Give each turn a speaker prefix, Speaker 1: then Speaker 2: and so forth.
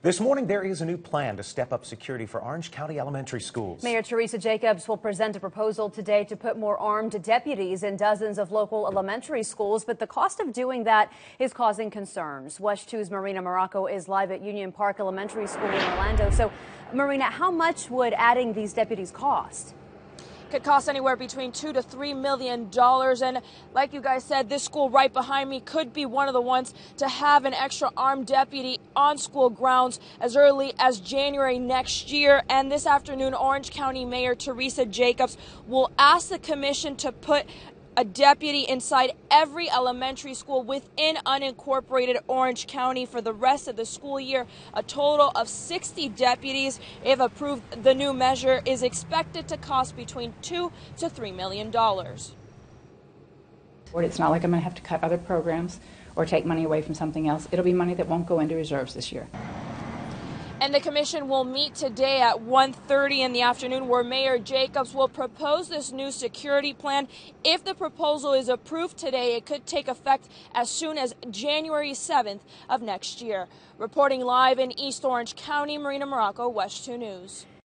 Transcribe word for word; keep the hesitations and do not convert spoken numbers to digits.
Speaker 1: This morning, there is a new plan to step up security for Orange County elementary schools.
Speaker 2: Mayor Teresa Jacobs will present a proposal today to put more armed deputies in dozens of local elementary schools, but the cost of doing that is causing concerns. WESH two's Marina Morocco is live at Union Park Elementary School in Orlando. So, Marina, how much would adding these deputies cost?
Speaker 3: Could cost anywhere between two to three million dollars, and like you guys said, this school right behind me could be one of the ones to have an extra armed deputy on school grounds as early as January next year. And this afternoon, Orange County Mayor Teresa Jacobs will ask the commission to put a deputy inside every elementary school within unincorporated Orange County for the rest of the school year. A total of sixty deputies, if approved. The new measure is expected to cost between two to three million dollars.
Speaker 4: It's not like I'm going to have to cut other programs or take money away from something else. It'll be money that won't go into reserves this year.
Speaker 3: And the commission will meet today at one thirty in the afternoon, where Mayor Jacobs will propose this new security plan. If the proposal is approved today, it could take effect as soon as January seventh of next year. Reporting live in East Orange County, Marina Morocco, WESH two News.